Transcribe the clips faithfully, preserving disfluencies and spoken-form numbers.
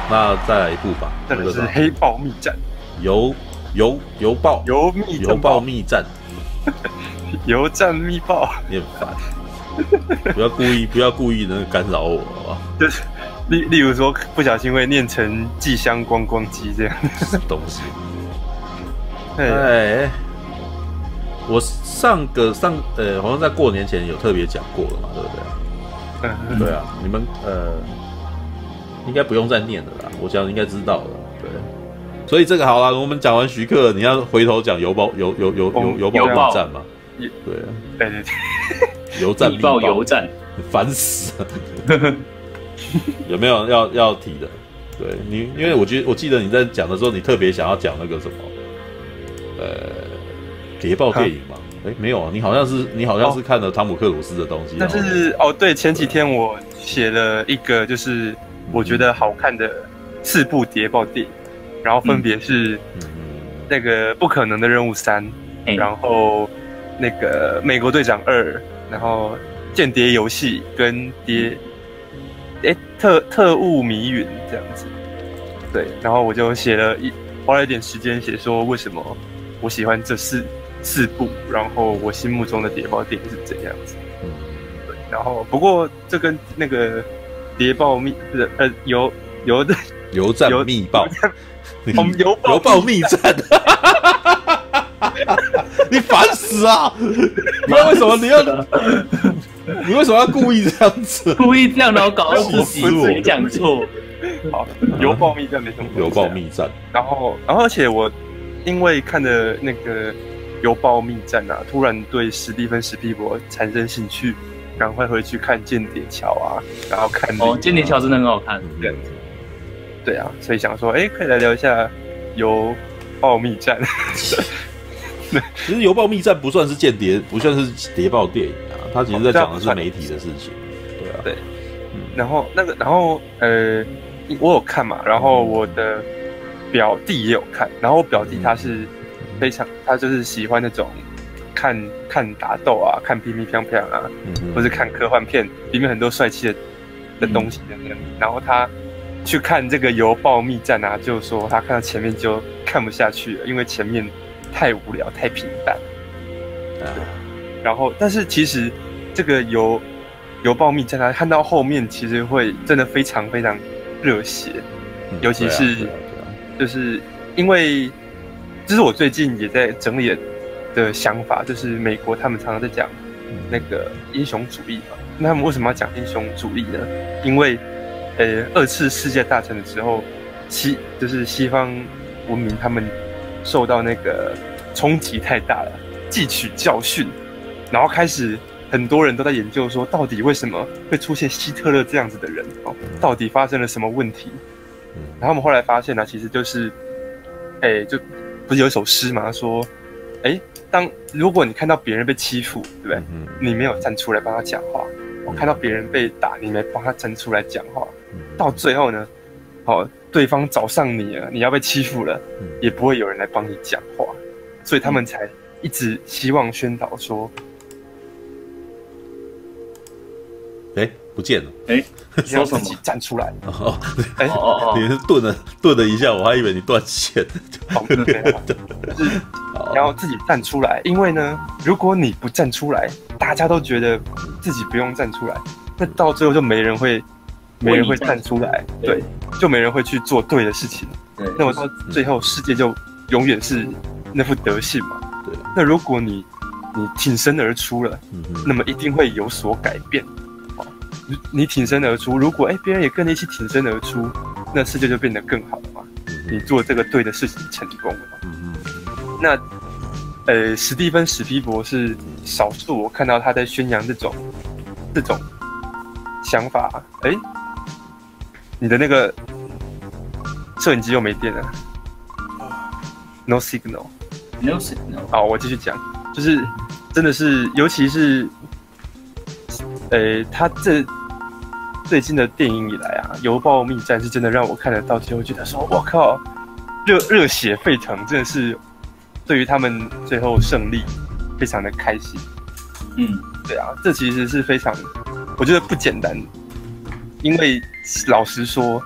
那再来一部吧。 再来是《黑豹密战》。 邮邮邮报邮密邮报密战， 邮战密报， 你很烦，不要故意不要故意的干扰我，好不好？ 就是例例如说不小心会念成寄香观光机这样东西。哎，我上个上呃，好像在过年前有特别讲过了嘛，对不对？嗯，对啊，你们呃，应该不用再念了啦，我想应该知道了，对。所以这个好了，我们讲完徐克，你要回头讲邮报邮邮邮邮邮报密战嘛？对啊， 对对对， 邮战密报邮战， 烦死了。有没有要要提的？对你，因为我觉得我记得你在讲的时候，你特别想要讲那个什么，呃，谍报电影嘛？哎，没有啊，你好像是你好像是看了汤姆克鲁斯的东西。 但是哦，对，前几天我写了一个，就是我觉得好看的四部谍报电影。然后分别是那个《不可能的任务三》，嗯，然后那个《美国队长二》，然后《间谍游戏》跟谍，哎特特务谜语这样子。对，然后我就写了一花了一点时间写说为什么我喜欢这四四部，然后我心目中的谍报电影是怎样子。嗯，对，然后不过这跟那个谍报密不是呃邮邮的邮战密报。 我们邮邮报密战，你烦死啊！那为什么你要你为什么要故意这样子？ 故意这样，然后搞到自己也讲错。 好，邮报密战没什么。 邮报密战， 然后，然后而且我因为看的那个邮报密战啊，突然对史蒂芬史匹柏产生兴趣，赶快回去看《间谍桥》啊，然后看哦，《间谍桥》真的很好看， 这样子。对啊，所以想说，哎，可以来聊一下邮报密战。 其实邮报密战不算是间谍，不算是谍报电影啊，它其实在讲的是媒体的事情。对啊， 对，嗯，然后那个，然后呃，我有看嘛，然后我的表弟也有看，然后我表弟他是非常，他就是喜欢那种看看打斗啊，看乒乒乓乓啊，嗯、或是看科幻片，里面很多帅气的的东西的那样，然后他。去看这个邮报密战啊，就说他看到前面就看不下去了，因为前面太无聊、太平淡。啊，然后，但是其实这个邮邮报密战啊，看到后面其实会真的非常非常热血，嗯、尤其是、啊啊啊、就是因为这是我最近也在整理的想法，就是美国他们常常在讲那个英雄主义嘛，那他们为什么要讲英雄主义呢？因为呃，二次世界大战的时候，西就是西方文明他们受到那个冲击太大了，汲取教训，然后开始很多人都在研究说，到底为什么会出现希特勒这样子的人哦？到底发生了什么问题？然后我们后来发现呢、啊，其实就是，哎，就不是有一首诗嘛，说，哎，当如果你看到别人被欺负，对不对？你没有站出来帮他讲话。我看到别人被打，你没帮他站出来讲话，到最后呢，哦，对方找上你了，你要被欺负了，也不会有人来帮你讲话，所以他们才一直希望宣导说， 哎、欸，不见了， 哎、欸， 你要自己站出来。 哦，哎、欸，哦哦，你是顿了顿了一下，我还以为你断线。 哦，对对对，就是你要自己站出来，因为呢，如果你不站出来，大家都觉得自己不用站出来，那到最后就没人会，没人会站出来，对，就没人会去做对的事情。对，那么到最后，世界就永远是那副德性嘛。对，那如果你你挺身而出了，那么一定会有所改变。你挺身而出，如果哎别人也跟你一起挺身而出，那世界就变得更好了嘛。你做这个对的事情成功了嘛。那呃，史蒂芬史匹柏是少数我看到他在宣扬这种这种想法。哎，你的那个摄影机又没电了 ，no signal，no signal。 好，我继续讲，就是真的是，尤其是。呃，他这最近的电影以来啊，《邮报密战》是真的让我看得到，就会觉得说，我靠，热热血沸腾，真的是对于他们最后胜利非常的开心。嗯，对啊，这其实是非常，我觉得不简单，因为老实说，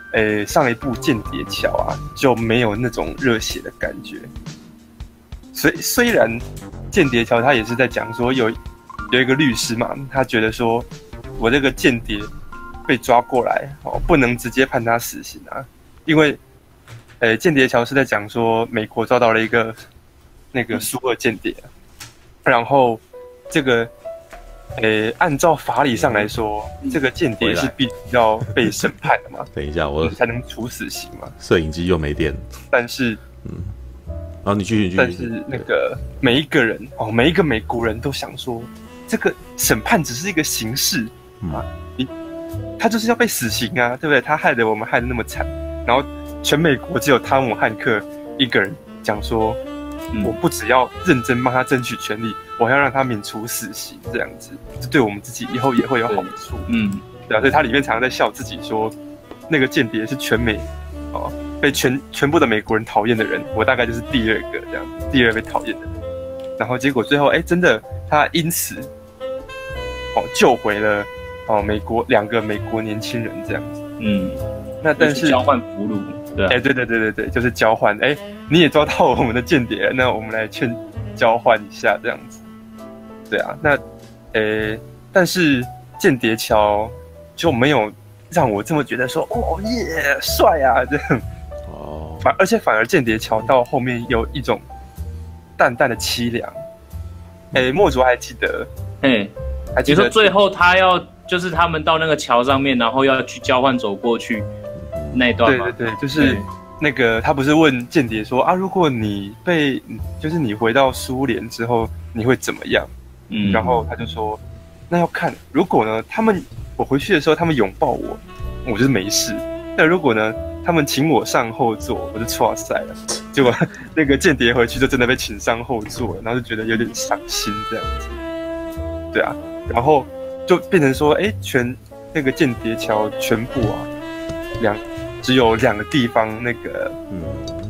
诶，上一部《间谍桥》啊，就没有那种热血的感觉。虽虽然《间谍桥》他也是在讲说有有一个律师嘛，他觉得说我这个间谍被抓过来哦，不能直接判他死刑啊，因为诶，《间谍桥》是在讲说美国抓到了一个那个苏俄间谍，然后这个。诶，按照法理上来说，这个间谍是必须要被审判的嘛？ 等一下，我才能处死刑嘛。 摄影机又没电，但是， 嗯，然后你继续，继续。 但是那个每一个人哦，每一个美国人都想说，这个审判只是一个形式、嗯、啊，你他就是要被死刑啊，对不对？他害得我们害得那么惨，然后全美国只有汤姆汉克一个人讲说。嗯、我不只要认真帮他争取权利，我还要让他免除死刑，这样子，这对我们自己以后也会有好处。嗯，对啊，所以他里面常常在笑自己说，那个间谍是全美哦被全全部的美国人讨厌的人，我大概就是第二个这样，第二被讨厌的人。然后结果最后，哎，真的他因此哦救回了哦美国两个美国年轻人这样子。嗯，那但是交换俘虏。 哎、欸，对对对对对，就是交换。哎、欸，你也抓到我们的间谍了，那我们来劝交换一下这样子。对啊，那呃、欸，但是间谍桥就没有让我这么觉得说，哦耶，帅啊这样。哦。反而且反而间谍桥到后面有一种淡淡的凄凉。哎、欸，莫卓还记得？ 哎、欸，还记得？你说最后他要就是他们到那个桥上面，然后要去交换走过去。那一段对对对，就是那个他不是问间谍说啊，如果你被就是你回到苏联之后，你会怎么样？嗯，然后他就说，那要看，如果呢，他们我回去的时候，他们拥抱我，我就是没事。那如果呢，他们请我上后座，我就剉赛了。结果那个间谍回去就真的被请上后座了，然后就觉得有点伤心这样子。对啊，然后就变成说，哎，全那个间谍桥全部啊，两。只有两个地方，那个嗯，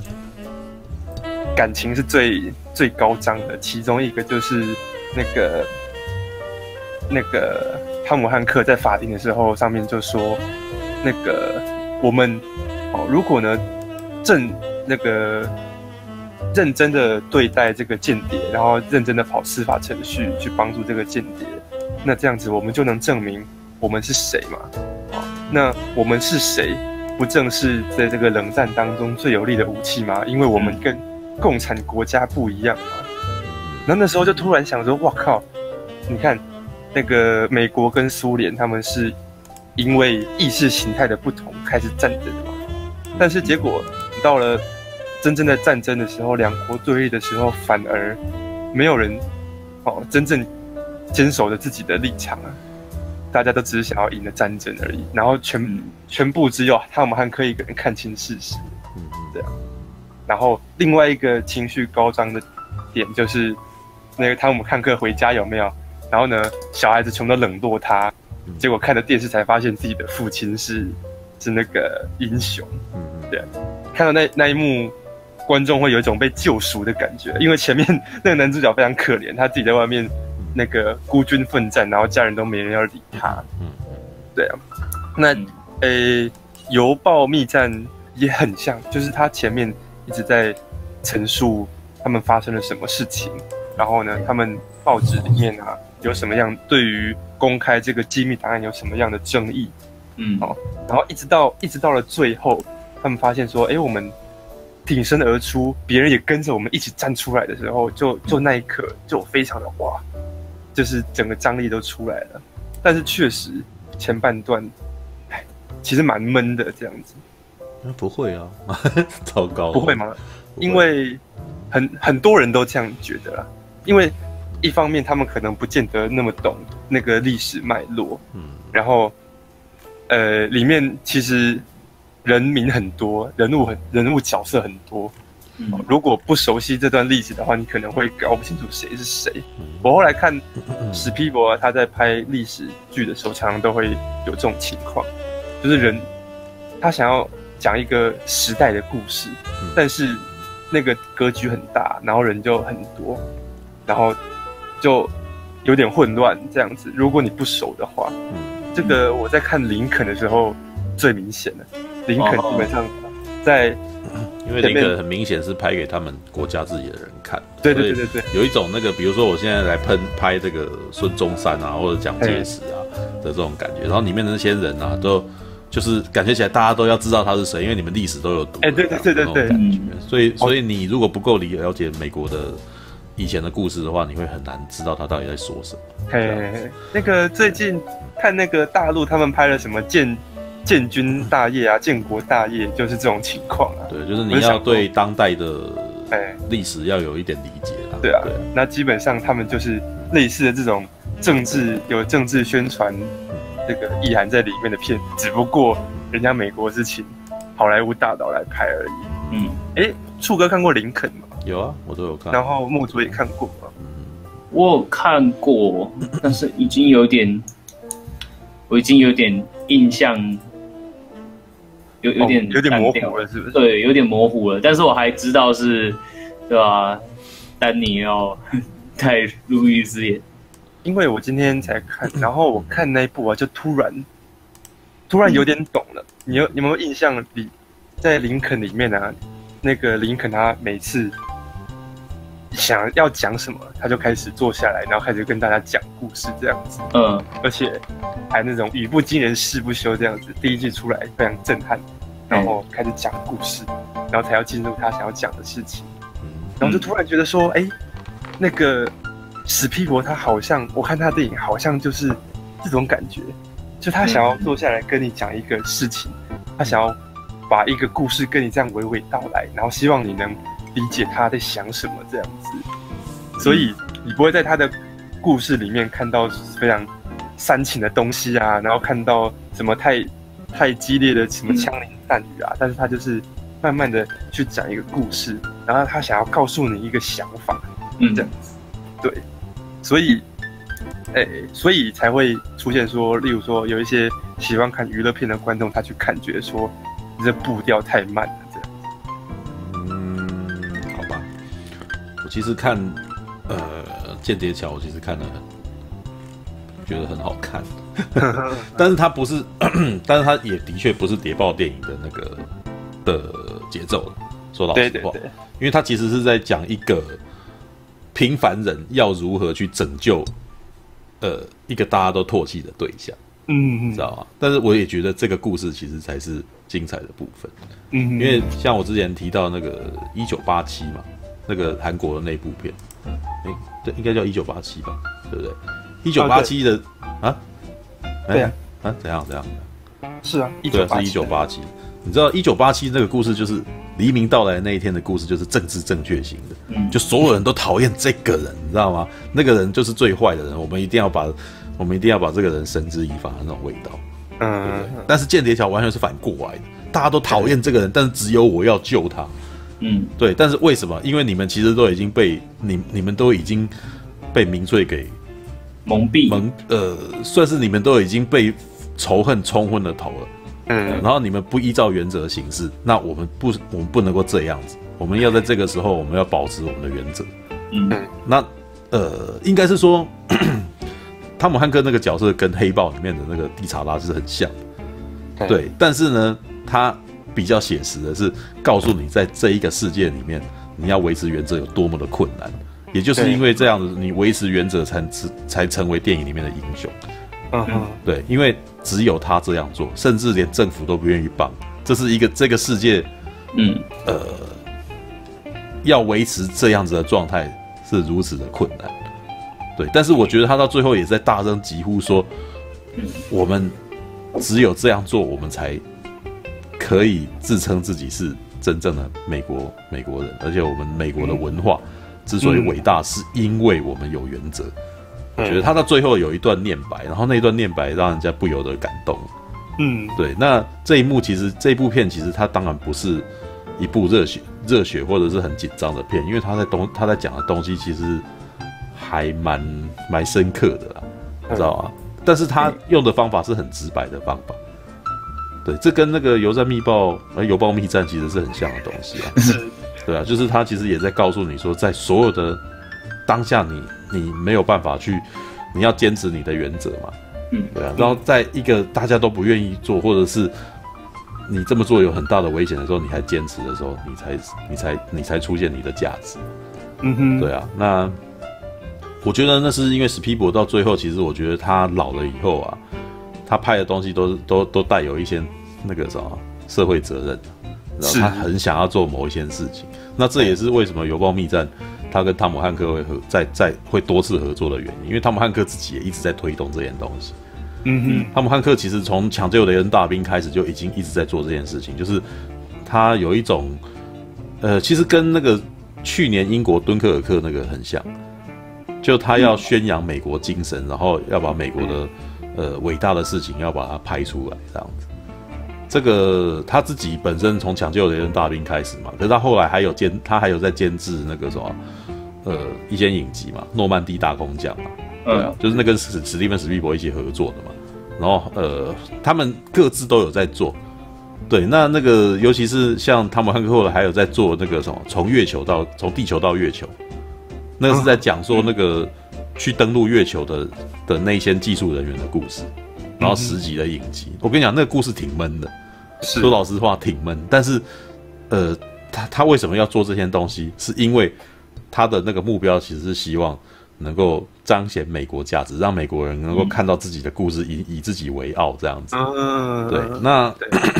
感情是最最高涨的。其中一个就是那个那个汤姆汉克在法庭的时候，上面就说，那个我们哦，如果呢正那个认真的对待这个间谍，然后认真的跑司法程序去帮助这个间谍，那这样子我们就能证明我们是谁嘛？哦，那我们是谁？不正是在这个冷战当中最有力的武器吗？因为我们跟共产国家不一样嘛。然后那时候就突然想说，哇靠！你看，那个美国跟苏联，他们是因为意识形态的不同开始战争的嘛。但是结果到了真正的战争的时候，两国对立的时候，反而没有人哦真正坚守着自己的立场啊。大家都只是想要赢的战争而已，然后全、嗯、全部只有汤姆汉克一个人看清事实，嗯，这样。然后另外一个情绪高涨的点就是，那个汤姆汉克回家有没有？然后呢，小孩子全都冷落他，结果看了电视才发现自己的父亲是是那个英雄，嗯，对。看到那那一幕，观众会有一种被救赎的感觉，因为前面那个男主角非常可怜，他自己在外面。那个孤军奋战，然后家人都没人要理他。嗯，对啊。那呃、欸，邮报密战也很像，就是他前面一直在陈述他们发生了什么事情，然后呢，他们报纸里面啊有什么样对于公开这个机密档案有什么样的争议。嗯，好，然后一直到一直到了最后，他们发现说，哎、欸，我们挺身而出，别人也跟着我们一起站出来的时候，就就那一刻就非常的哇。就是整个张力都出来了，但是确实前半段，哎，其实蛮闷的这样子。 不会啊，糟糕， 不会吗？因为很很多人都这样觉得啦。因为一方面他们可能不见得那么懂那个历史脉络，嗯，然后呃，里面其实人名很多，人物很人物角色很多。嗯、如果不熟悉这段历史的话，你可能会搞不清楚谁是谁。我后来看史皮博啊，他在拍历史剧的时候，常常都会有这种情况，就是人他想要讲一个时代的故事，但是那个格局很大，然后人就很多，然后就有点混乱这样子。如果你不熟的话，这个我在看林肯的时候最明显了。 林肯基本上在。 因为林肯很明显是拍给他们国家自己的人看， 对对对对对， 有一种那个，比如说我现在来喷拍这个孙中山啊，或者蒋介石啊的这种感觉，然后里面的那些人啊，都就是感觉起来大家都要知道他是谁，因为你们历史都有读， 哎，对对对对对， 感觉，所以所以你如果不够了解美国的以前的故事的话，你会很难知道他到底在说什么。 嘿，那个最近看那个大陆他们拍了什么建。建军大业啊，建国大业就是这种情况啊。 对，就是你要对当代的历史要有一点理解啊。 对啊，对啊，那基本上他们就是类似的这种政治有政治宣传这个意涵在里面的片，只不过人家美国是请好莱坞大导来拍而已。嗯，哎，处哥看过林肯吗？ 有啊，我都有看。 然后木竹也看过吗？ 我有看过，但是已经有点，我已经有点印象。有有点、 哦、有点模糊了，是不是？ 对，有点模糊了。但是我还知道是，对吧、啊？丹尼要带路易斯演， 因为我今天才看，然后我看那一部啊，就突然突然有点懂了。嗯、你有你有没有印象？里在林肯里面啊，那个林肯他每次想要讲什么，他就开始坐下来，然后开始跟大家讲故事这样子。嗯，而且还那种语不惊人誓不休这样子，第一句出来非常震撼，然后开始讲故事，然后才要进入他想要讲的事情。然后就突然觉得说，哎、欸，那个史皮博他好像，我看他的电影好像就是这种感觉，就他想要坐下来跟你讲一个事情，他想要把一个故事跟你这样娓娓道来，然后希望你能理解他在想什么这样子，所以你不会在他的故事里面看到非常煽情的东西啊，然后看到什么太太激烈的什么枪林弹雨啊，但是他就是慢慢的去讲一个故事，然后他想要告诉你一个想法，嗯，这样子，对，所以，哎、欸，所以才会出现说，例如说有一些喜欢看娱乐片的观众，他去看觉得说你这步调太慢了，这样子。 嗯，好吧，我其实看呃《间谍桥》，我其实看了很觉得很好看，但是它不是，但是它也的确不是谍报电影的那个的节奏了。说老实话，对对对，因为它其实是在讲一个平凡人要如何去拯救呃一个大家都唾弃的对象，嗯，知道吗？但是我也觉得这个故事其实才是精彩的部分，嗯，因为像我之前提到那个一九八七嘛，那个韩国的那部片，哎，对，应该叫一九八七吧，对不对？一九八七的啊， 对啊， 啊，怎样怎样？ 是啊， 对啊，是一九八七。你知道一九八七那个故事就是黎明到来的那一天的故事，就是政治正确型的，嗯，就所有人都讨厌这个人，你知道吗？那个人就是最坏的人，我们一定要把我们一定要把这个人绳之以法的那种味道，嗯，对不对？但是间谍桥完全是反过来的，大家都讨厌这个人，但是只有我要救他，嗯，对。但是为什么？因为你们其实都已经被你你们都已经被民粹给蒙蔽， 蒙呃，算是你们都已经被仇恨冲昏了头了。嗯，然后你们不依照原则行事，那我们不，我们不能够这样子。我们要在这个时候，我们要保持我们的原则。嗯，那呃，应该是说，汤姆汉克那个角色跟黑豹里面的那个蒂查拉是很像的，对。但是呢，他比较写实的是告诉你，在这一个世界里面，你要维持原则有多么的困难。也就是因为这样子，你维持原则才才成为电影里面的英雄。嗯哼，对，因为只有他这样做，甚至连政府都不愿意帮，这是一个这个世界，嗯，呃，要维持这样子的状态是如此的困难，对。但是我觉得他到最后也在大声疾呼说，我们只有这样做，我们才可以自称自己是真正的美国美国人，而且我们美国的文化之所以伟大，是因为我们有原则。我觉得他到最后有一段念白，然后那一段念白让人家不由得感动。嗯，对。那这一幕其实这一部片其实它当然不是一部热血热血或者是很紧张的片，因为他在东他在讲的东西其实还蛮蛮深刻的啦，你知道吗？但是他用的方法是很直白的方法。对，这跟那个邮战密报呃邮报密战其实是很像的东西啊。对啊，就是他其实也在告诉你说，在所有的当下你。你没有办法去，你要坚持你的原则嘛，嗯，对啊。然后在一个大家都不愿意做，或者是你这么做有很大的危险的时候，你还坚持的时候，你才你才你才出现你的价值。 嗯哼， 对啊，那我觉得那是因为史皮伯到最后，其实我觉得他老了以后啊，他拍的东西都都都带有一些那个什么社会责任，然后他很想要做某一些事情。那这也是为什么《邮报密战》他跟汤姆汉克会合在在会多次合作的原因，因为汤姆汉克自己也一直在推动这件东西。 嗯哼， 汤姆汉克其实从抢救雷恩大兵开始就已经一直在做这件事情，就是他有一种呃，其实跟那个去年英国敦刻尔克那个很像，就他要宣扬美国精神，然后要把美国的呃伟大的事情要把它拍出来这样子。这个他自己本身从抢救雷恩大兵开始嘛，可是他后来还有监，他还有在监制那个什么呃一些影集嘛，诺曼底大空降嘛，对啊，就是那跟史史蒂芬史匹柏一起合作的嘛。然后呃，他们各自都有在做，对，那那个尤其是像汤姆汉克后来还有在做那个什么，从月球到从地球到月球，那个是在讲说那个去登陆月球的的那些技术人员的故事，然后十集的影集。我跟你讲，那个故事挺闷的，说老实话挺闷，但是呃，他他为什么要做这些东西？是因为他的那个目标其实是希望能够彰显美国价值，让美国人能够看到自己的故事，以以自己为傲这样子。嗯，对，那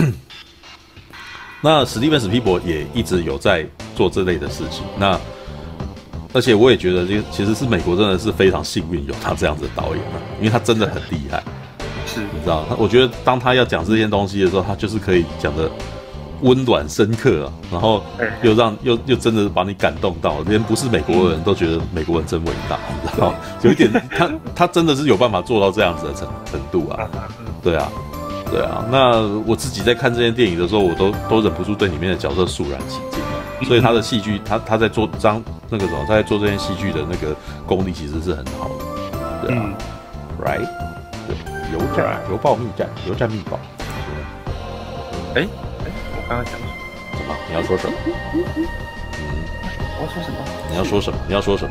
那史蒂芬史皮伯也一直有在做这类的事情。那而且我也觉得，这其实是美国真的是非常幸运有他这样子的导演啊，因为他真的很厉害。 是， 你知道，我觉得当他要讲这些东西的时候，他就是可以讲的温暖深刻啊，然后又让又又真的把你感动到，连不是美国人都觉得美国人真伟大，你知道，有一点他他真的是有办法做到这样子的程程度啊，对啊，对啊。那我自己在看这件电影的时候，我都都忍不住对里面的角色肃然起敬，所以他的戏剧，他他在做张那个什么，他在做这件戏剧的那个功力其实是很好的，对啊、嗯、，right， 对，邮战、邮报密战、邮战密报， 哎。刚刚讲什么？你要说什么？ 嗯，我要说什么？ 你要说什么？你要说什么？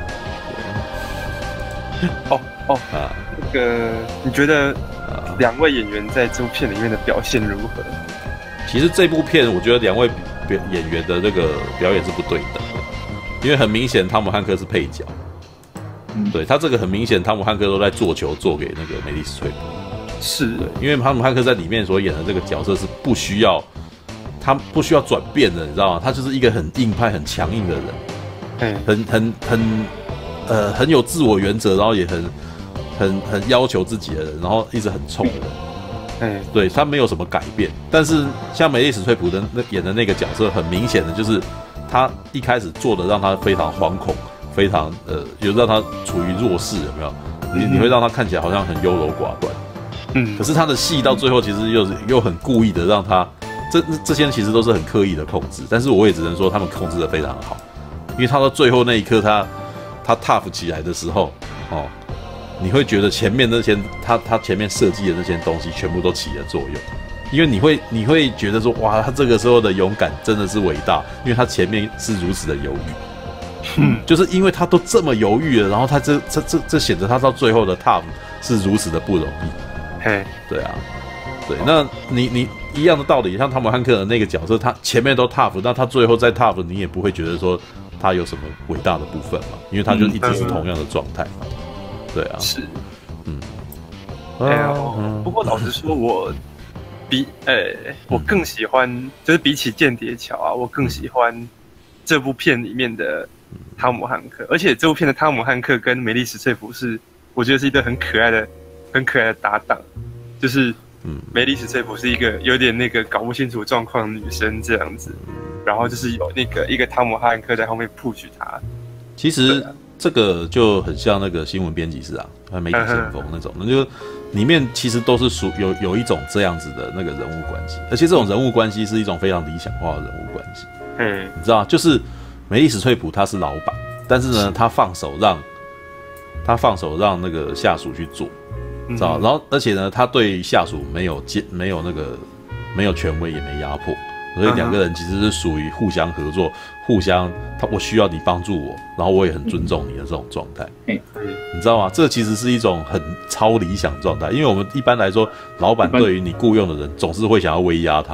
哦哦啊，那个你觉得两位演员在这部片里面的表现如何？ 其实这部片我觉得两位演员的这个表演是不对等的，因为很明显汤姆汉克是配角，嗯，对他这个很明显汤姆汉克都在做球做给那个梅丽史翠普， 是对，因为汤姆汉克在里面所演的这个角色是不需要。他不需要转变的，你知道吗？他就是一个很硬派、很强硬的人， 嗯， 很很很呃很有自我原则，然后也很很很要求自己的人，然后一直很冲的人， 嗯， 对他没有什么改变。但是像梅丽史翠普的那演的那个角色，很明显的就是他一开始做的让他非常惶恐，非常呃有让他处于弱势，有没有？你你会让他看起来好像很优柔寡断， 嗯， 可是他的戏到最后其实又又很故意的让他。这这些其实都是很刻意的控制，但是我也只能说他们控制的非常好，因为他到最后那一刻他，他他 tough 起来的时候，哦，你会觉得前面那些他他前面设计的那些东西全部都起了作用，因为你会你会觉得说哇，他这个时候的勇敢真的是伟大，因为他前面是如此的犹豫，嗯，就是因为他都这么犹豫了，然后他这这这这显得他到最后的 tough 是如此的不容易， 嘿， 对啊。对，那你你一样的道理，像汤姆汉克的那个角色，他前面都 tough， 那他最后再 tough， 你也不会觉得说他有什么伟大的部分嘛，因为他就一直是同样的状态嘛。对啊， 是， 嗯， 哎呀、嗯，不过老实说，我比呃、欸，我更喜欢，就是比起间谍桥啊，我更喜欢这部片里面的汤姆汉克，而且这部片的汤姆汉克跟梅丽史翠普是，我觉得是一对很可爱的、很可爱的搭档，就是。嗯，梅丽史翠普是一个有点那个搞不清楚状况的女生这样子，然后就是有那个一个汤姆汉克在后面 push 她。 其实这个就很像那个新闻编辑室啊，还媒体先锋那种，那就里面其实都是属有有一种这样子的那个人物关系，而且这种人物关系是一种非常理想化的人物关系。嗯，你知道，就是梅丽史翠普她是老板，但是呢，她放手让，她放手让那个下属去做。知道，然后而且呢，他对下属没有接没有那个没有权威也没压迫，所以两个人其实是属于互相合作、互相他我需要你帮助我，然后我也很尊重你的这种状态。嗯，你知道吗？这其实是一种很超理想状态，因为我们一般来说，老板对于你雇佣的人总是会想要威压他，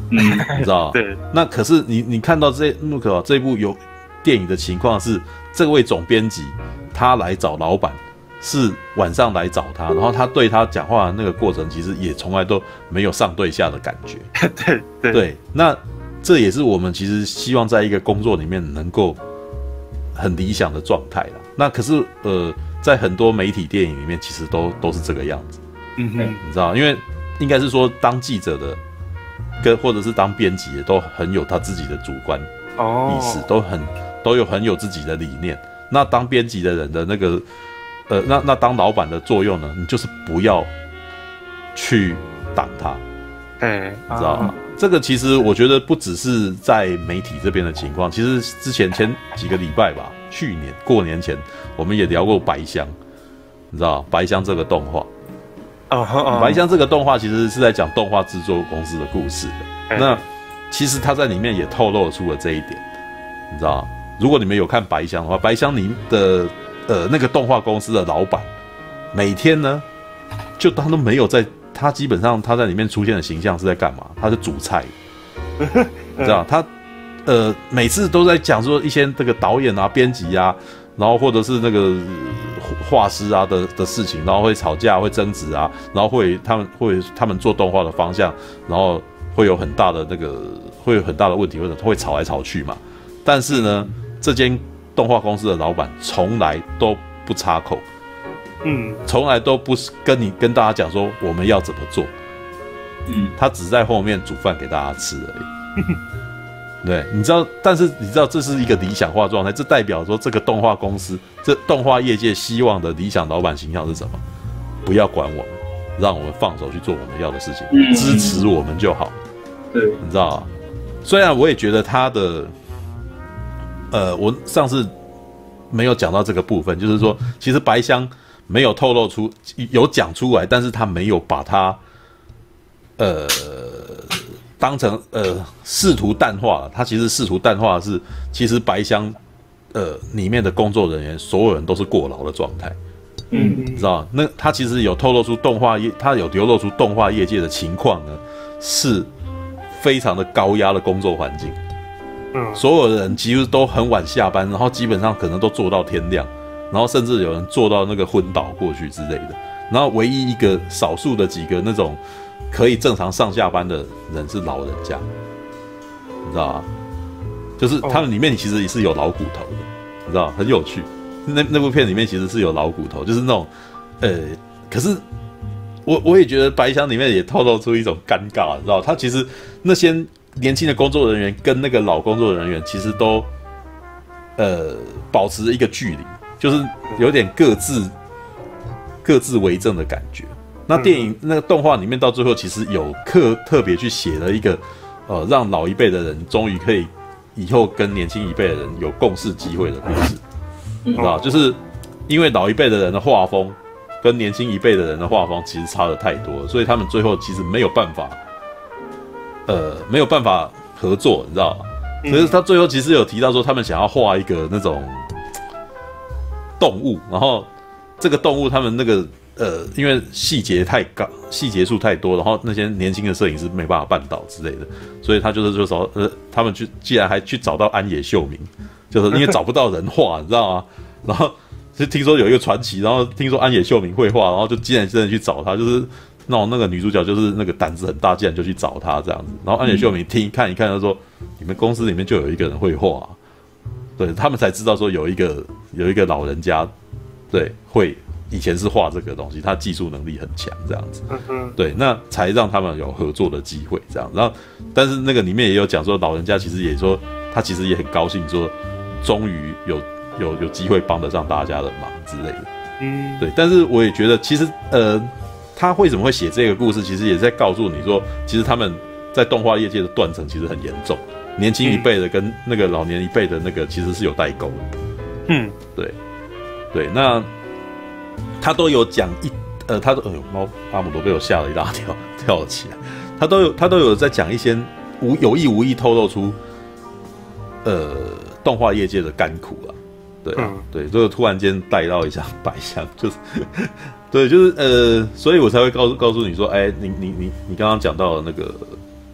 嗯， 你知道？ 对。 那可是你你看到这那个这部有电影的情况是，这位总编辑他来找老板，是晚上来找他，然后他对他讲话的那个过程，其实也从来都没有上对下的感觉。 对对对，那这也是我们其实希望在一个工作里面能够很理想的状态啦。那可是呃，在很多媒体电影里面，其实都都是这个样子。 嗯哼， 你知道，因为应该是说当记者的跟或者是当编辑的都很有他自己的主观意识，哦、都很都有很有自己的理念。那当编辑的人的那个呃，那那当老板的作用呢，你就是不要去挡他， 对， 你知道吗？啊、这个其实我觉得不只是在媒体这边的情况，其实之前前几个礼拜吧，去年过年前我们也聊过白箱，你知道白箱这个动画。 哦哦、 白箱这个动画其实是在讲动画制作公司的故事的。那其实他在里面也透露出了这一点，你知道，如果你们有看白箱的话，白箱里的呃那个动画公司的老板，每天呢，就他都没有在，他基本上他在里面出现的形象是在干嘛？他是煮菜，你知道，他呃每次都在讲说一些这个导演啊、编辑啊。然后或者是那个画师啊的的事情，然后会吵架、会争执啊，然后会他们会他们做动画的方向，然后会有很大的那个会有很大的问题，或者会吵来吵去嘛。但是呢，这间动画公司的老板从来都不插口，嗯，从来都不是跟你跟大家讲说我们要怎么做，嗯，他只在后面煮饭给大家吃而已。对，你知道，但是你知道这是一个理想化状态，这代表说这个动画公司，这动画业界希望的理想老板形象是什么？不要管我们，让我们放手去做我们要的事情，嗯、支持我们就好。 对， 你知道啊？虽然我也觉得他的，呃，我上次没有讲到这个部分，就是说，其实白箱没有透露出，有讲出来，但是他没有把它，呃。当成呃试图淡化了，他其实试图淡化的是，其实白箱呃里面的工作人员所有人都是过劳的状态，嗯，你知道那他其实有透露出动画业，他有流露出动画业界的情况呢，是非常的高压的工作环境，嗯，所有的人几乎都很晚下班，然后基本上可能都做到天亮，然后甚至有人做到那个昏倒过去之类的，然后唯一一个少数的几个那种。可以正常上下班的人是老人家，你知道吗？就是他们里面其实也是有老骨头的，你知道很有趣。那那部片里面其实是有老骨头，就是那种，呃，可是我我也觉得白箱里面也透露出一种尴尬，你知道，他其实那些年轻的工作人员跟那个老工作人员其实都，呃，保持一个距离，就是有点各自各自为政的感觉。那电影那个动画里面到最后其实有特特别去写了一个，呃，让老一辈的人终于可以以后跟年轻一辈的人有共事机会的故事，你知道，就是因为老一辈的人的画风跟年轻一辈的人的画风其实差得太多了，所以他们最后其实没有办法，呃，没有办法合作，你知道吗？所以他最后其实有提到说，他们想要画一个那种动物，然后这个动物他们那个。呃，因为细节太高，细节数太多，然后那些年轻的摄影师没办法办到之类的，所以他就是就说，呃，他们去既然还去找到安野秀明，就是因为找不到人画，你知道吗？然后就听说有一个传奇，然后听说安野秀明会画，然后就竟然真的去找他，就是那种那个女主角就是那个胆子很大，竟然就去找他这样子。然后安野秀明听看一看，他说：“你们公司里面就有一个人会画、啊。”对他们才知道说有一个有一个老人家，对会。以前是画这个东西，他技术能力很强，这样子，对，那才让他们有合作的机会，这样。然后，但是那个里面也有讲说，老人家其实也说，他其实也很高兴，说终于有有有机会帮得上大家的忙之类的，嗯，对。但是我也觉得，其实呃，他为什么会写这个故事，其实也在告诉你说，其实他们在动画业界的断层其实很严重，年轻一辈的跟那个老年一辈的那个其实是有代沟的，嗯，对，对，那。他都有讲一呃，他都哎呦猫阿姆都被我吓了一大跳，跳了起来。他都有他都有在讲一些无有意无意透露出呃动画业界的甘苦啊，对、嗯、对，这个突然间带到一下白箱，就是对，就是呃，所以我才会告诉告诉你说，哎，你你你你刚刚讲到的那个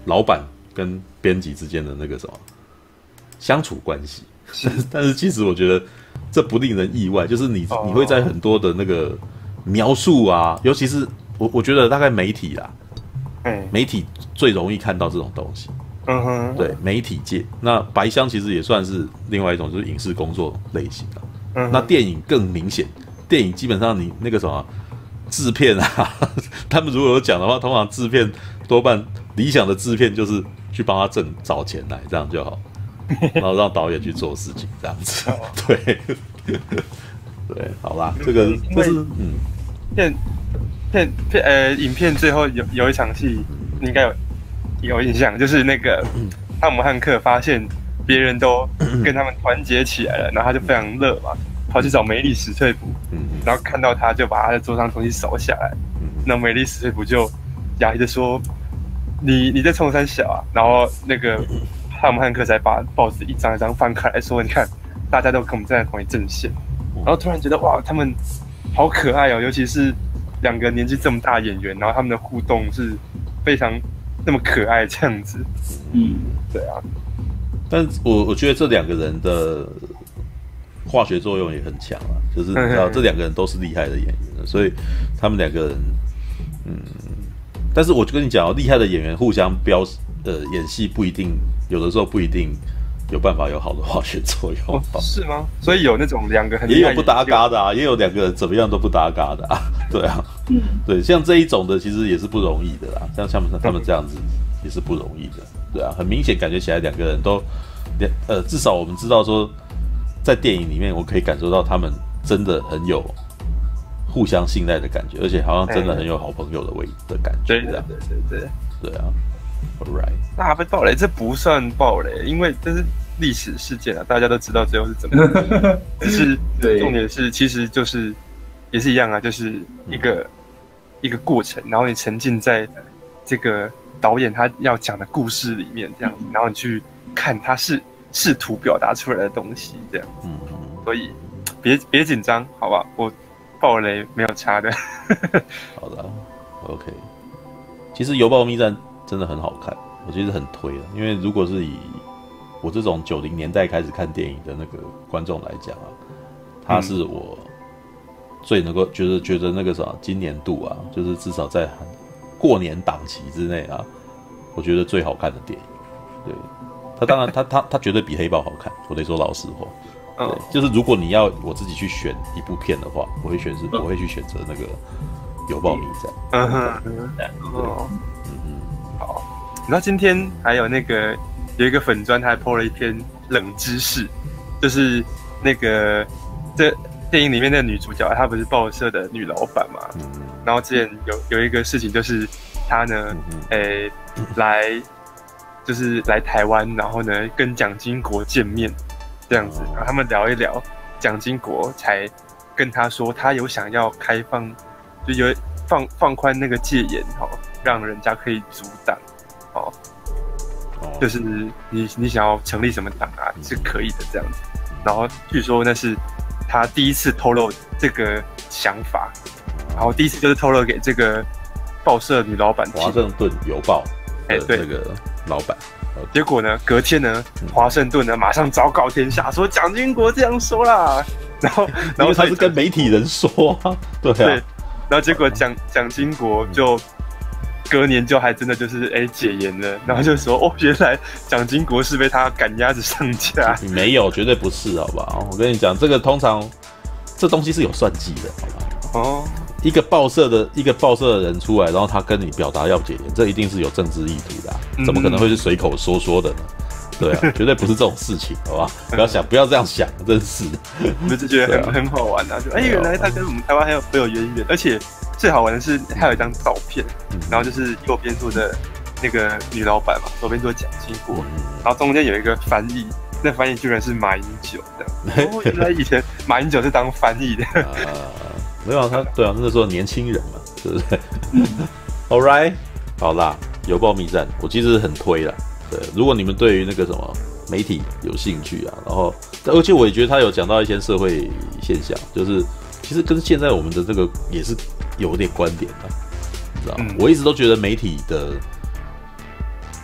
老板跟编辑之间的那个什么相处关系。但是其实我觉得这不令人意外，就是你你会在很多的那个描述啊，尤其是我我觉得大概媒体啦，嗯，媒体最容易看到这种东西。嗯哼，对，媒体界，那白箱其实也算是另外一种，就是影视工作类型的。嗯，那电影更明显，电影基本上你那个什么制片啊，他们如果有讲的话，通常制片多半理想的制片就是去帮他挣找钱来，这样就好，然后让导演去做事情，这样子。对，对，好啦，这个就是嗯， 片片片呃，影片最后有有一场戏，你应该有。有印象，就是那个汤姆汉克发现别人都跟他们团结起来了，然后他就非常乐嘛，跑去找梅丽史翠普，然后看到他就把他的桌上东西扫下来，那梅丽史翠普就压抑的说：“你你在冲三小啊？”然后那个汤姆汉克才把报纸一张一张翻开来说：“你看，大家都跟我们站在同一阵线。”然后突然觉得哇，他们好可爱哦，尤其是两个年纪这么大的演员，然后他们的互动是非常。那么可爱这样子，嗯，对啊， 但我我觉得这两个人的化学作用也很强啊，就是你知道这两个人都是厉害的演员，所以他们两个人，嗯，但是我就跟你讲哦，厉害的演员互相标呃演戏不一定，有的时候不一定有办法有好的化学作用， 哦、是吗？所以有那种两个很也有不搭嘎的啊，也有两个怎么样都不搭嘎的啊，对啊。嗯，对，像这一种的其实也是不容易的啦，像像他们这样子也是不容易的，对啊，很明显感觉起来两个人都，呃，至少我们知道说，在电影里面我可以感受到他们真的很有互相信赖的感觉，而且好像真的很有好朋友的味的感觉， 对对对对对， 对啊 ，All right， 那被爆雷这不算爆雷，因为这是历史事件啊，大家都知道最后是怎么样，只是重点是其实就是。也是一样啊，就是一个、嗯、一个过程，然后你沉浸在这个导演他要讲的故事里面，这样子，然后你去看他是试图表达出来的东西，这样子。嗯，所以别别紧张，好吧？我爆雷没有差的。 好的 ，OK。其实《邮报密战》真的很好看，我其实很推的，因为如果是以我这种九零年代开始看电影的那个观众来讲啊，它是我。嗯最能够觉得觉得那个什么今年度啊，就是至少在过年档期之内啊，我觉得最好看的电影。对，他当然他他他绝对比黑豹好看，我得说老实话。对，就是如果你要我自己去选一部片的话，我会选是我会去选择那个《邮报密战》。嗯哼， 哦，嗯嗯，好。你知道今天还有那个有一个粉专，他还 po 了一篇冷知识，就是那个这。电影里面的女主角，她不是报社的女老板嘛？嗯、然后之前有有一个事情，就是她呢，诶、嗯欸，来就是来台湾，然后呢跟蒋经国见面这样子，然后他们聊一聊，蒋经国才跟她说，他有想要开放，就有放放宽那个戒严哈，让人家可以阻挡哦，就是你你想要成立什么党啊，是可以的这样子。然后据说那是。他第一次透露这个想法，然后第一次就是透露给这个报社女老板， 华盛顿邮报的这个老板。 结果呢，隔天呢，华盛顿呢马上昭告天下，说蒋经国这样说啦。然后， 然后他是跟媒体人说啊，对啊。对， 然后结果蒋蒋经国就隔年就还真的就是哎、欸、解严了，然后就说哦，原来蒋经国是被他赶鸭子上架。 没有，绝对不是，好不好？我跟你讲，这个通常这东西是有算计的，好吧？哦，一个报社的一个报社的人出来，然后他跟你表达要解严，这一定是有政治意图的、啊，怎么可能会是随口说说的呢？对啊，绝对不是这种事情，好吧？不要想，不要这样想，真是。 我就觉得很、啊、很好玩啊，就哎、欸，原来他跟我们台湾还有很有渊源，而且最好玩的是还有一张照片，然后就是右边坐的那个女老板嘛，左边坐蒋经国，然后中间有一个翻译，那翻译居然是马英九的。哦，原来以前马英九是当翻译的。啊， 没有他，对啊，那时候年轻人嘛，对不对？All right， 好啦，邮报密战，我其实很推啦。对，如果你们对于那个什么媒体有兴趣啊，然后而且我也觉得他有讲到一些社会现象，就是其实跟现在我们的这个也是有点观点的，你知道吗？嗯、我一直都觉得媒体的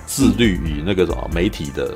自律与那个什么媒体的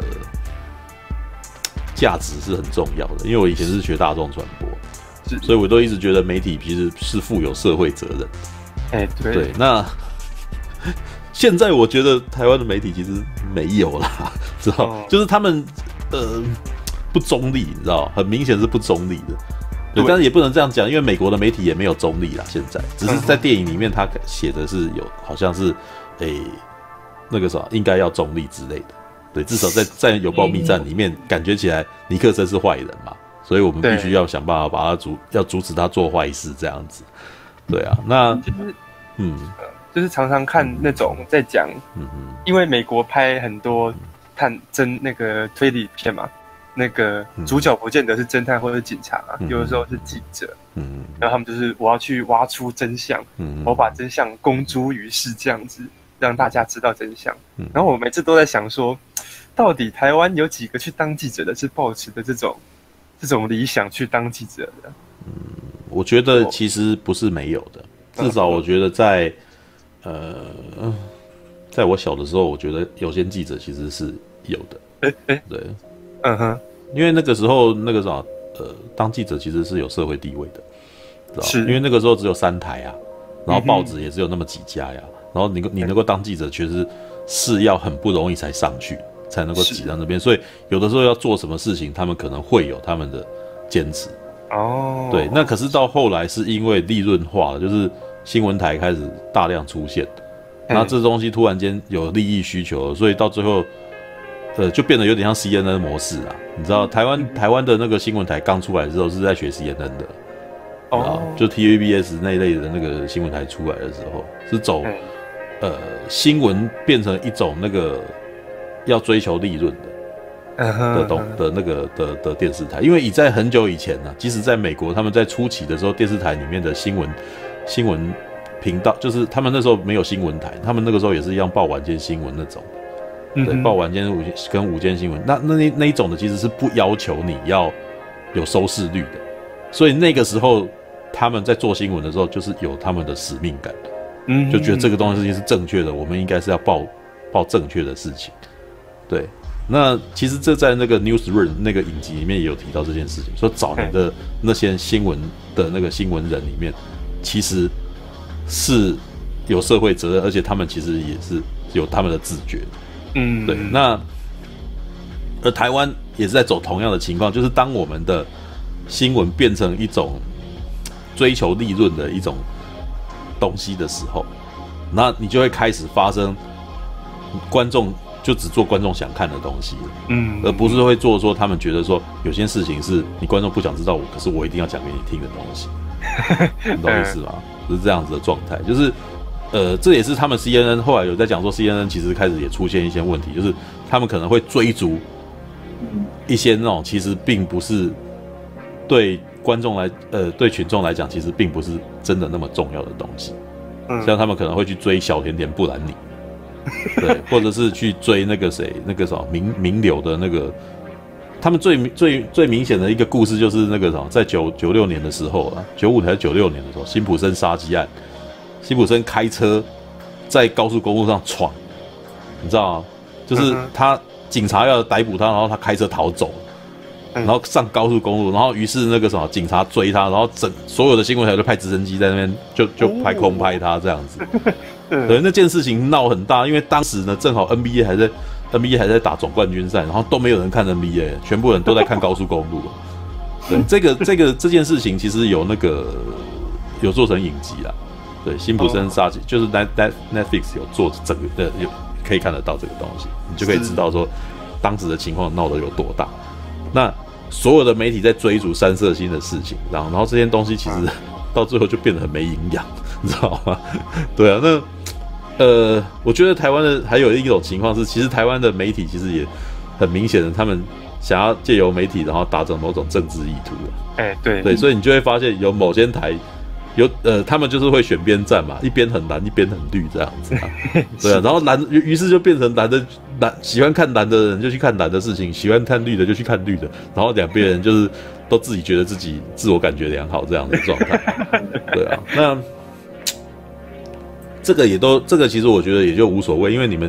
价值是很重要的。因为我以前是学大众传播，所以我都一直觉得媒体其实是负有社会责任。 哎、欸，对， 对，那现在我觉得台湾的媒体其实没有啦，知道，哦、就是他们呃不中立，你知道，很明显是不中立的。对，但是也不能这样讲，因为美国的媒体也没有中立啦，现在只是在电影里面他写的是有，好像是诶、欸、那个啥应该要中立之类的。对，至少在在邮报密战里面，感觉起来尼克森是坏人嘛，所以我们必须要想办法把他阻，要阻止他做坏事这样子。对啊，那就是嗯，就是常常看那种在讲，嗯嗯，因为美国拍很多探侦那个推理片嘛，那个主角不见得是侦探或者是警察啊，嗯、有的时候是记者，嗯，然后他们就是我要去挖出真相，嗯，我把真相公诸于世这样子，让大家知道真相。嗯、然后我每次都在想说，到底台湾有几个去当记者的是抱持的这种这种理想去当记者的？ 嗯，我觉得其实不是没有的，至少我觉得在呃，在我小的时候，我觉得有些记者其实是有的。哎、欸、哎、欸，对，嗯哼，因为那个时候那个啥，呃，当记者其实是有社会地位的，知道吗？是，因为那个时候只有三台啊，然后报纸也只有那么几家呀，然后你你能够当记者，其实是要很不容易才上去，才能够挤到那边，所以有的时候要做什么事情，他们可能会有他们的坚持。哦，对，那可是到后来是因为利润化了，就是新闻台开始大量出现，那这东西突然间有利益需求了，所以到最后，呃，就变得有点像 C N N 模式啊。你知道台湾台湾的那个新闻台刚出来的时候是在学 C N N 的，哦，就 T V B S 那一类的那个新闻台出来的时候是走，呃，新闻变成一种那个要追求利润的。的懂的那个的的电视台，因为已在很久以前呢、啊，即使在美国，他们在初期的时候，电视台里面的新闻新闻频道，就是他们那时候没有新闻台，他们那个时候也是一样报晚间新闻那种，对，嗯、报晚间午跟午间新闻，那那那一种的其实是不要求你要有收视率的，所以那个时候他们在做新闻的时候，就是有他们的使命感，嗯，就觉得这个东西是正确的，我们应该是要报报正确的事情，对。那其实这在那个 Newsroom 那个影集里面也有提到这件事情，说早年的那些新闻的那个新闻人里面，其实是有社会责任，而且他们其实也是有他们的自觉。嗯，对。那而台湾也是在走同样的情况，就是当我们的新闻变成一种追求利润的一种东西的时候，那你就会开始发生观众。就只做观众想看的东西，嗯，而不是会做说他们觉得说有些事情是你观众不想知道我，可是我一定要讲给你听的东西，你懂意思吗？是这样子的状态，就是呃，这也是他们 C N N 后来有在讲说 C N N 其实开始也出现一些问题，就是他们可能会追逐一些那种其实并不是对观众来呃对群众来讲其实并不是真的那么重要的东西，嗯，像他们可能会去追小甜甜布兰妮。对，或者是去追那个谁，那个什么名名流的那个，他们最最最明显的一个故事就是那个什么，在九九六年的时候啊，九五还是九六年的时候，辛普森杀机案，辛普森开车在高速公路上闯，你知道吗？就是他警察要逮捕他，然后他开车逃走，然后上高速公路，然后于是那个什么警察追他，然后整所有的新闻台都派直升机在那边就就拍空拍他这样子。对，那件事情闹很大，因为当时呢，正好 N B A 还在 N B A 还在打总冠军赛，然后都没有人看 N B A， 全部人都在看高速公路。对，这个这个这件事情其实有那个有做成影集啦。对，辛普森杀机就是 Netflix 有做整个的，有可以看得到这个东西，你就可以知道说当时的情况闹得有多大。那所有的媒体在追逐三色星的事情，然后然后这些东西其实到最后就变得很没营养。你知道吗？对啊，那呃，我觉得台湾的还有一种情况是，其实台湾的媒体其实也很明显的，他们想要借由媒体，然后达成某种政治意图了。 哎、欸，对对，所以你就会发现有某些台有呃，他们就是会选边站嘛，一边很蓝，一边很绿这样子、啊。对啊，然后蓝于于是就变成蓝的蓝喜欢看蓝的人就去看蓝的事情，喜欢看绿的就去看绿的，然后两边人就是都自己觉得自己自我感觉良好这样的状态。对啊，那。这个也都，这个其实我觉得也就无所谓，因为你们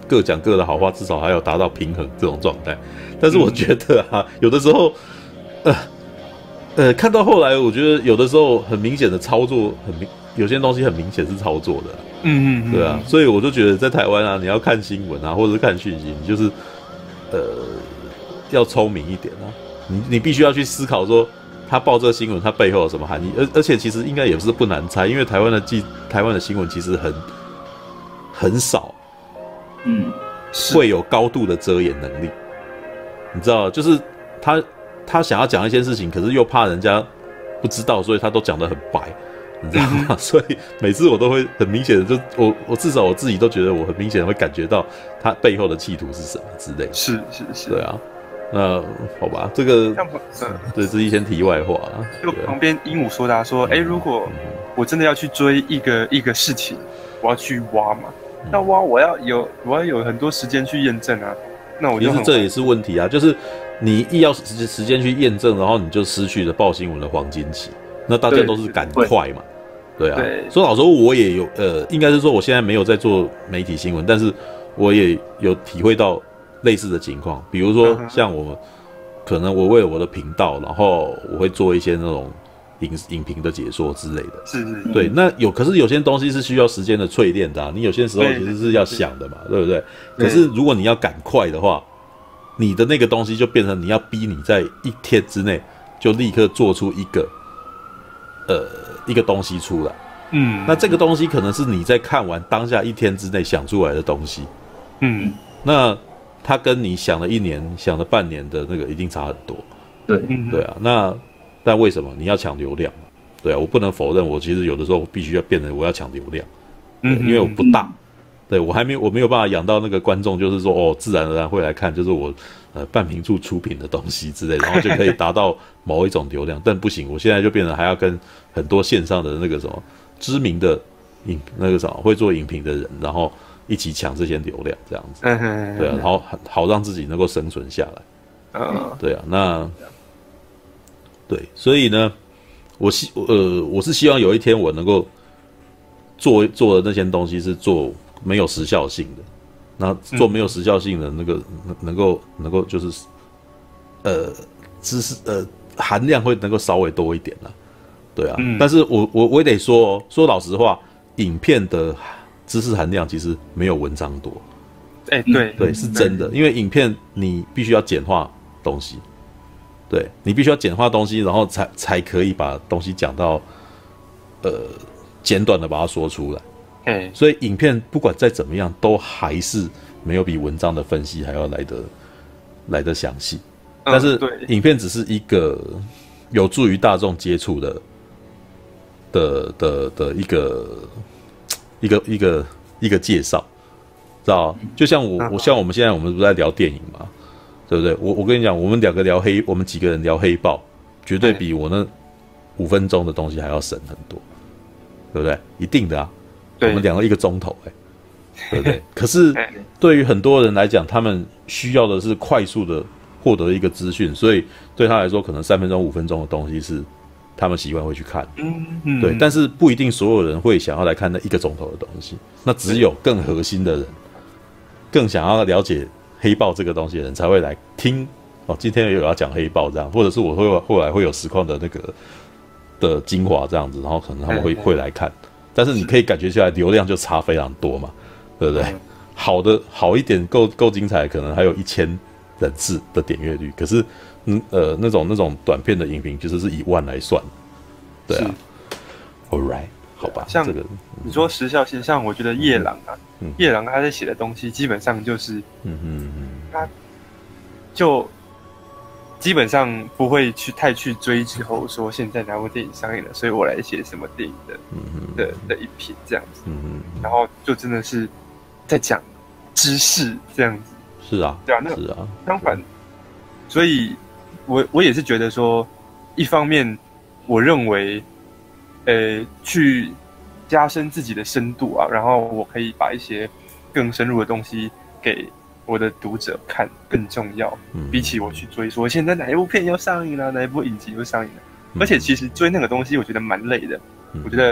各讲各的好话，至少还有达到平衡这种状态。但是我觉得啊，有的时候，呃呃，看到后来，我觉得有的时候很明显的操作，很明有些东西很明显是操作的、啊，嗯嗯，对啊，所以我就觉得在台湾啊，你要看新闻啊，或者是看讯息，你就是呃要聪明一点啊，你你必须要去思考说。他报这个新闻，它背后有什么含义？而而且其实应该也是不难猜，因为台湾的记台湾的新闻其实很很少，嗯，会有高度的遮掩能力。你知道，就是他他想要讲一件事情，可是又怕人家不知道，所以他都讲得很白，你知道吗？嗯、所以每次我都会很明显的，就我我至少我自己都觉得我很明显的会感觉到他背后的企图是什么之类的。 是是是， 对啊。那好吧，这个嗯，对，这是一些题外话啊。 就旁边鹦鹉说的、啊、说，哎、欸，如果我真的要去追一个一个事情，我要去挖嘛，那挖我要有我要有很多时间去验证啊。那我就其实这也是问题啊，就是你一要时时间去验证，然后你就失去了报新闻的黄金期。那大家都是赶快嘛，对啊。对说老实话，我也有呃，应该是说我现在没有在做媒体新闻，但是我也有体会到。类似的情况，比如说像我们，可能我为了我的频道，然后我会做一些那种影影评的解说之类的。 是是是。 对，那有可是有些东西是需要时间的淬炼的、啊，你有些时候其实是要想的嘛， 对, 对不对？可是如果你要赶快的话，你的那个东西就变成你要逼你在一天之内就立刻做出一个呃一个东西出来。嗯。那这个东西可能是你在看完当下一天之内想出来的东西。嗯。那他跟你想了一年、想了半年的那个一定差很多， 对对啊。那但为什么你要抢流量？对啊，我不能否认，我其实有的时候必须要变成我要抢流量，嗯，因为我不大，对我还没我没有办法养到那个观众，就是说哦，自然而然会来看，就是我呃半瓶醋出品的东西之类，然后就可以达到某一种流量。但不行，我现在就变成还要跟很多线上的那个什么知名的影那个什么会做影评的人，然后。一起抢这些流量，这样子，对啊，然后好让自己能够生存下来，对啊，那对，所以呢，我希呃我是希望有一天我能够做做的那些东西是做没有时效性的，那做没有时效性的那个能够能够就是呃知识呃含量会能够稍微多一点啦，对啊，但是我我我也得说、哦、说老实话，影片的。知识含量其实没有文章多， 哎、欸，对对，是真的，因为影片你必须要简化东西，对你必须要简化东西，然后才才可以把东西讲到，呃，简短的把它说出来，哎，所以影片不管再怎么样，都还是没有比文章的分析还要来得来得详细，但是影片只是一个有助于大众接触的的的的一个。一个一个一个介绍，知道？就像我，我像我们现在我们不是在聊电影嘛，对不对？我我跟你讲，我们两个聊黑，我们几个人聊黑豹，绝对比我那五分钟的东西还要省很多，对不对？一定的啊，我们两个一个钟头，哎，对不对？可是对于很多人来讲，他们需要的是快速的获得一个资讯，所以对他来说，可能三分钟、五分钟的东西是。他们习惯会去看，嗯嗯，对，但是不一定所有人会想要来看那一个钟头的东西，那只有更核心的人，更想要了解黑豹这个东西的人才会来听哦。今天有要讲黑豹这样，或者是我会后来会有实况的那个的精华这样子，然后可能他们会会来看，但是你可以感觉出来流量就差非常多嘛，对不对？好的好一点够够精彩，可能还有一千人次的点阅率，可是。嗯呃，那种那种短片的影评，其实是以万来算，对啊。All right， 好吧。 像这个你说时效性，像我觉得夜郎啊，嗯、夜郎他在写的东西，基本上就是，嗯嗯嗯，他就基本上不会去太去追之后说现在哪部电影上映了，所以我来写什么电影的，嗯嗯的的一篇这样子，嗯嗯，然后就真的是在讲知识这样子。 是啊， 对啊，那是啊， 相反，所以。我我也是觉得说，一方面，我认为，呃，去加深自己的深度啊，然后我可以把一些更深入的东西给我的读者看更重要，嗯、比起我去追说现在哪一部片要上映了，哪一部影集要上映了。嗯、而且其实追那个东西，我觉得蛮累的。嗯、我觉得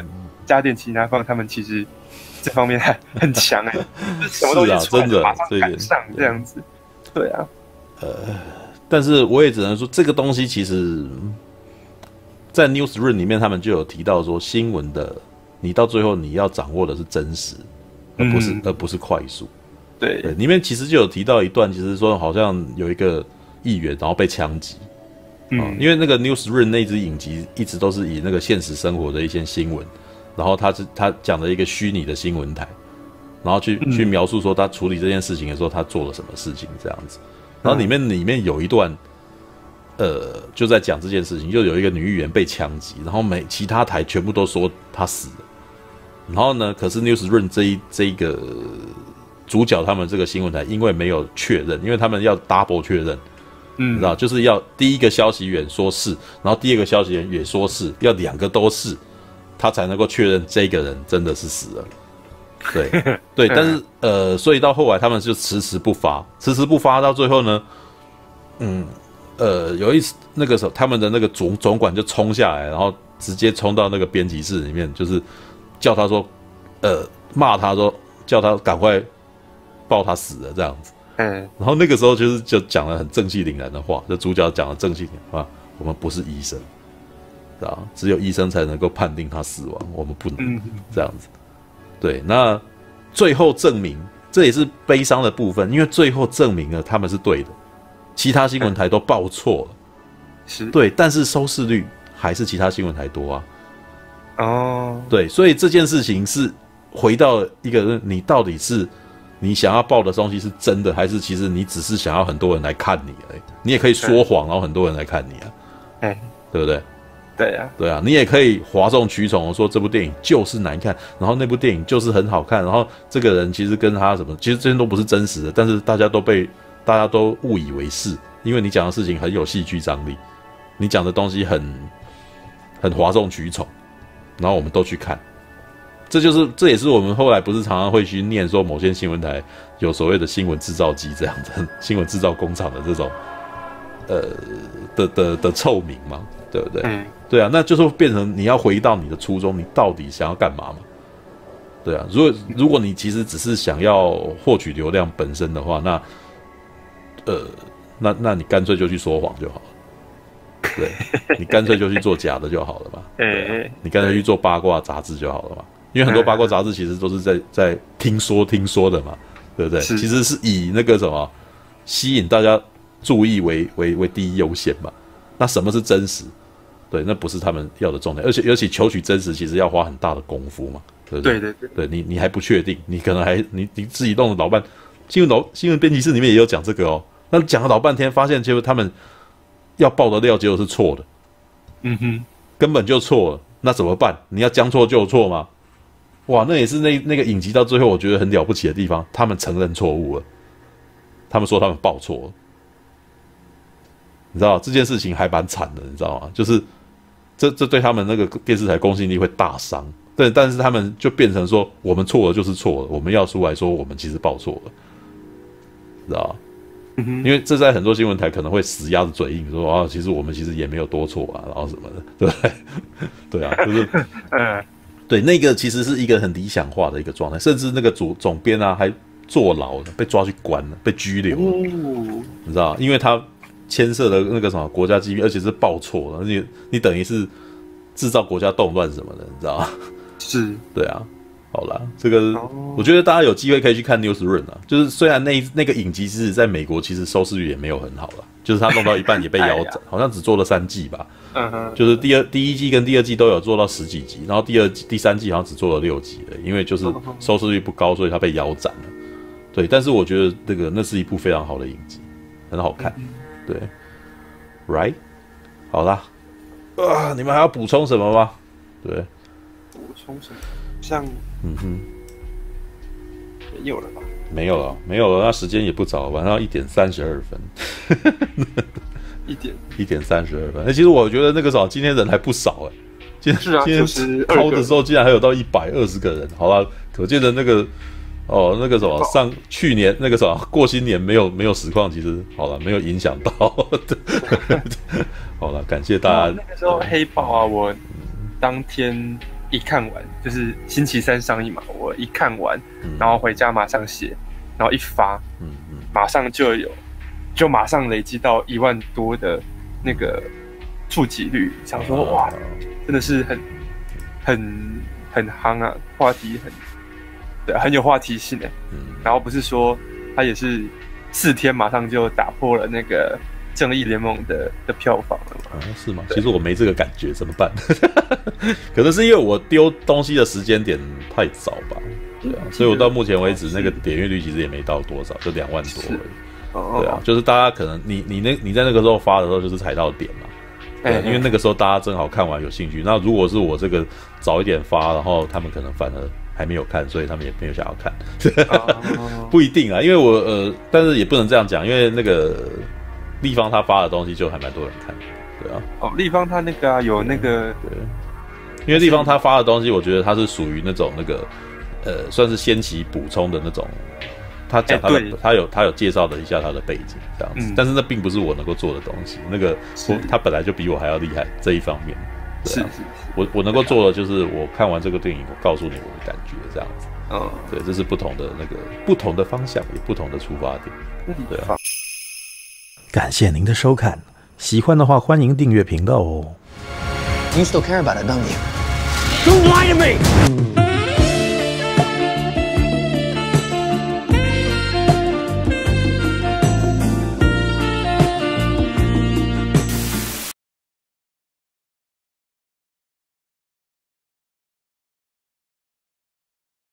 家电其他方他们其实这方面还很强哎、欸，就是什么东西出来就马上赶上这样子。对啊， 呃，但是我也只能说，这个东西其实，在 Newsroom 里面，他们就有提到说，新闻的你到最后你要掌握的是真实，而不是、嗯、而不是快速。 对， 对，里面其实就有提到一段，其实说好像有一个议员然后被枪击。嗯、哦，因为那个 Newsroom 那支影集一直都是以那个现实生活的一些新闻，然后他是他讲了一个虚拟的新闻台，然后去、嗯、去描述说他处理这件事情的时候他做了什么事情这样子，然后里面、嗯、里面有一段，呃，就在讲这件事情，就有一个女议员被枪击，然后每其他台全部都说她死了，然后呢，可是 Newsroom 这一这一个主角他们这个新闻台因为没有确认，因为他们要 double 确认。嗯，你知道，就是要第一个消息源说是，然后第二个消息源也说是，要两个都是，他才能够确认这个人真的是死了。对对，但是呃，所以到后来他们就迟迟不发，迟迟不发，到最后呢，嗯呃，有一次那个时候他们的那个总总管就冲下来，然后直接冲到那个编辑室里面，就是叫他说，呃，骂他说，叫他赶快报他死了这样子。嗯，然后那个时候就是就讲了很正气凛然的话，就主角讲了正气凛然啊，我们不是医生，啊，只有医生才能够判定他死亡，我们不能这样子。对，那最后证明，这也是悲伤的部分，因为最后证明了他们是对的，其他新闻台都报错了，是对，但是收视率还是其他新闻台多啊。哦，对，所以这件事情是回到一个你到底是。你想要报的东西是真的，还是其实你只是想要很多人来看你而已？你也可以说谎，然后很多人来看你啊，哎，对不对？ 对啊， 对啊，你也可以哗众取宠，说这部电影就是难看，然后那部电影就是很好看，然后这个人其实跟他什么，其实这些都不是真实的，但是大家都被大家都误以为是，因为你讲的事情很有戏剧张力，你讲的东西很很哗众取宠，然后我们都去看。这就是这也是我们后来不是常常会去念说某些新闻台有所谓的新闻制造机这样的新闻制造工厂的这种呃的的的臭名嘛，对不对？嗯，对啊，那就是变成你要回到你的初衷，你到底想要干嘛嘛？对啊，如果如果你其实只是想要获取流量本身的话，那呃那那你干脆就去说谎就好了，对，你干脆就去做假的就好了嘛，对啊，你干脆去做八卦杂志就好了嘛。因为很多八卦杂志其实都是在在听说听说的嘛，对不对？其实是以那个什么吸引大家注意为为为第一优先嘛。那什么是真实？对，那不是他们要的重点，而且尤其求取真实，其实要花很大的功夫嘛，对不对？对对对，对你你还不确定，你可能还你你自己弄了老半新闻老新闻编辑室里面也有讲这个哦，那讲了老半天，发现结果他们要报的料结果是错的，嗯哼，根本就错了，那怎么办？你要将错就错吗？哇，那也是那那个影集到最后，我觉得很了不起的地方，他们承认错误了，他们说他们报错了，你知道这件事情还蛮惨的，你知道吗？就是这这对他们那个电视台公信力会大伤，对，但是他们就变成说我们错了就是错了，我们要出来说我们其实报错了，知道吗？因为这在很多新闻台可能会死鸭子嘴硬，说啊，其实我们其实也没有多错啊，然后什么的，对不对？对啊，就是嗯。对，那个其实是一个很理想化的一个状态，甚至那个主总编啊还坐牢了，被抓去关了，被拘留了，哦、你知道吗？因为他牵涉了那个什么国家机密，而且是报错了，你你等于是制造国家动乱什么的，你知道吗？是，对啊。好啦，这个、哦、我觉得大家有机会可以去看 Newsroom 啊，就是虽然那那个影集是在美国，其实收视率也没有很好啦，就是他弄到一半也被腰斩，好像只做了三季吧。嗯哼，就是第二第一季跟第二季都有做到十几集，然后第二季第三季好像只做了六集了，因为就是收视率不高，所以他被腰斩了。对，但是我觉得那个那是一部非常好的影集，很好看。对 ，right， 好啦，啊，你们还要补充什么吗？对， 补充什么？像，嗯哼，没有了吧？ 没有了，没有了。那时间也不早，晚上一点三十二分。 一点一点三十二分。那、欸、其实我觉得那个时候今天人还不少哎、欸。今天是啊， 今天抛的时候竟然还有到一百二十个人，好吧？可见的那个哦，那个什么上去年那个什么过新年没有没有实况，其实好了没有影响到。好了，感谢大家。 那个时候黑豹啊，我当天一看完，就是星期三上映嘛，我一看完，然后回家马上写，然后一发，嗯嗯，马上就有，就马上累积到一万多的那个触及率，想说哇，真的是很很很夯啊，话题很，对，很有话题性哎。然后不是说他也是四天马上就打破了那个正义联盟的的票房了嘛？ 啊，是吗？其实我没这个感觉，怎么办？可能是因为我丢东西的时间点太早吧，对啊，所以我到目前为止那个点阅率其实也没到多少，就两万多而已。对啊，就是大家可能你你那你在那个时候发的时候就是踩到点嘛，对啊，因为那个时候大家正好看完有兴趣。那如果是我这个早一点发，然后他们可能反而还没有看，所以他们也没有想要看，不一定啊。因为我呃，但是也不能这样讲，因为那个立方他发的东西就还蛮多人看的，对啊。 哦，立方他那个啊有那个， 对，因为立方他发的东西，我觉得他是属于那种那个呃，算是先期补充的那种。他讲他的，欸、他有他有介绍了一下他的背景这样子，嗯、但是那并不是我能够做的东西。那个他本来就比我还要厉害这一方面。对啊、是是是，我我能够做的就是我看完这个电影，我告诉你我的感觉这样子。嗯，对，这是不同的那个不同的方向，也不同的出发点。对啊。感谢您的收看，喜欢的话欢迎订阅频道哦。 You still care about it, don't you? Don't lie to me!